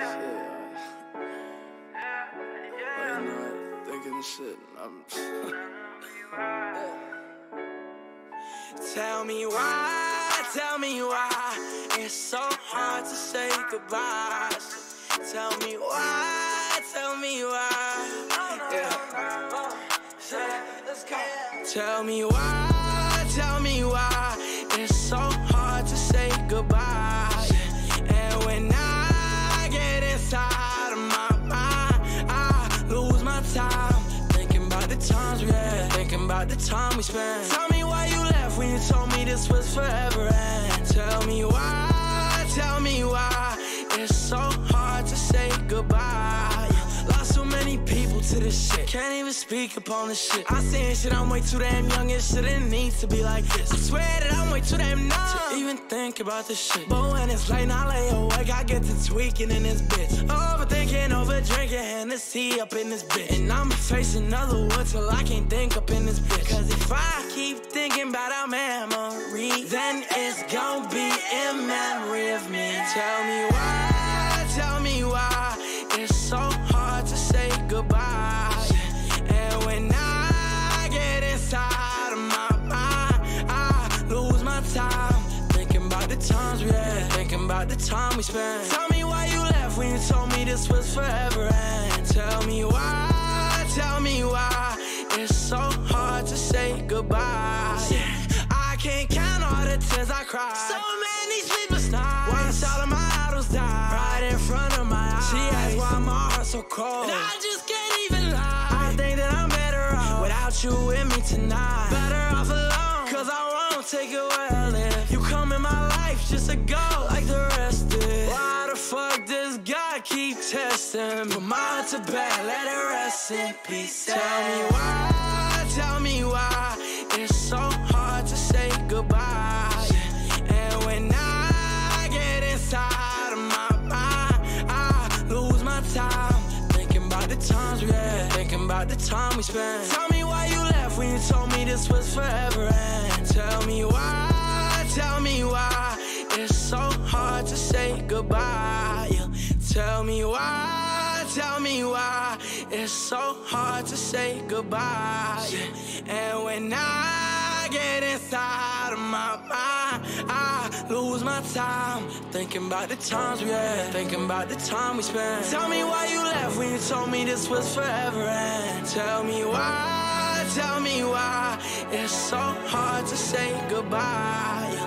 Thinking of shit. Tell me why it's so hard to say goodbye. Tell me why, Tell me why it's so hard to say goodbye. And when I get inside of my mind, I lose my time, thinking about the times we had, thinking about the time we spent. Tell me why you left when you told me this was forever. And tell me why it's so hard to say goodbye. Lost so many people to this shit, can't even speak upon this shit. I seen shit, I'm way too damn young, and shouldn't need to be like this. I swear that I'm way too damn numb to even think about this shit. But when it's late and I lay awake, I get to tweaking in this bitch. Overthinking, over drinking, Hennessy up in this bitch. And I'ma face another wood till I can't think up in this bitch. Cause if I keep thinking about our memory, then it's gon' be in memory of me. Tell me why it's so hard to say goodbye. And when I get inside of my mind, I lose my time, thinking about the times we had, thinking about the time we spent. Tell me why you left when you told me this was forever. And tell me why it's so hard to say goodbye. I can't count all the tears I cried, so many sleepless nights, watch all of my idols die right in front of my eyes. She asked why my heart's so cold, and I just can't even lie. I think that I'm better off without you with me tonight. Better off alone, cause I won't take it well if you come in my life just to go like the rest did. Why the fuck does God keep testing? Put my heart to bed, let it rest in peace. Tell me why it's so hard to say goodbye. And when I get inside of my mind, I lose my time, thinking about the times we had, thinking about the time we spent. Tell me why you left when you told me this was forever. And tell me why it's so hard to say goodbye. Tell me why it's so hard to say goodbye. And when I get inside of my mind, I lose my time, thinking about the times we had, thinking about the time we spent. Tell me why you left when you told me this was forever. And tell me why it's so hard to say goodbye.